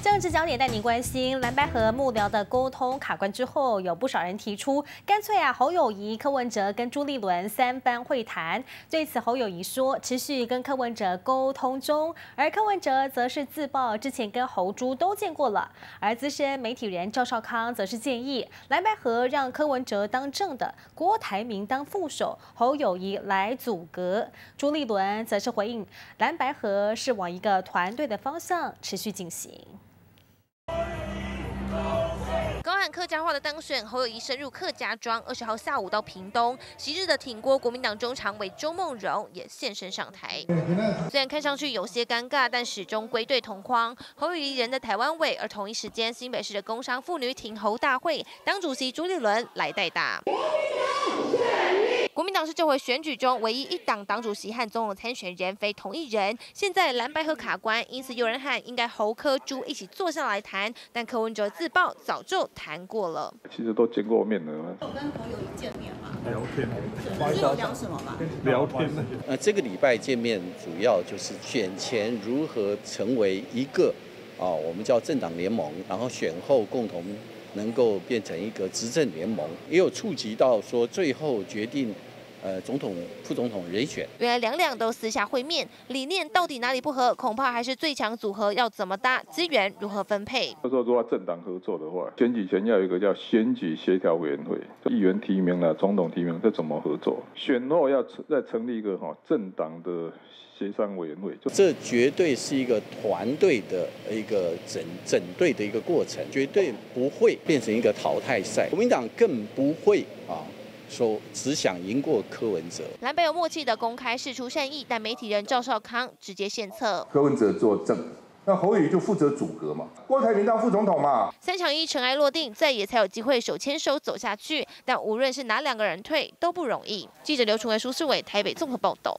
政治焦点带您关心蓝白合幕僚的沟通卡关之后，有不少人提出，干脆侯友宜、柯文哲跟朱立伦3番会谈。对此，侯友宜说，持续跟柯文哲沟通中，而柯文哲则是自曝之前跟侯朱都见过了。而资深媒体人赵少康则是建议，蓝白合让柯文哲当正的，郭台铭当副手，侯友宜来阻隔。朱立伦则是回应，蓝白合是往一个团队的方向持续进行。 高喊客家话的当选，侯友宜深入客家庄。20号下午到屏东，昔日的挺郭国民党中常委周梦荣也现身上台。虽然看上去有些尴尬，但始终归队同框。侯友宜人在台湾尾，而同一时间，新北市的工商妇女挺侯大会，党主席朱立伦来代打。 国民党是这回选举中唯一一党党主席和总统参选人非同一人，现在蓝白合卡关，因此有人喊应该侯柯朱一起坐下来谈，但柯文哲自曝早就谈过了。 其实都见过面了。 有跟侯友宜见面吗？ 聊天， 是有聊什么吗？ 聊天。 这个礼拜见面主要就是选前如何成为一个我们叫政党联盟，然后选后共同能够变成一个执政联盟，也有触及到说最后决定。 总统、副总统人选， 原来两都私下会面，理念到底哪里不合？恐怕还是最强组合要怎么搭，资源如何分配。 如果要政党合作的话，选举前要有一个叫选举协调委员会，议员提名了，总统提名，这怎么合作？选后要再成立一个政党的协商委员会， 这绝对是一个团队的一个整队的一个过程，绝对不会变成一个淘汰赛。国民党更不会说只想赢过柯文哲。 蓝白有默契的公开释出善意，但媒体人赵少康直接献策。 柯文哲做正，那侯友宜就负责阻隔嘛，郭台铭当副总统嘛。 3场1尘埃落定，再也才有机会手牵手走下去。但无论是哪2个人退，都不容易。记者刘崇维、苏世伟台北综合报道。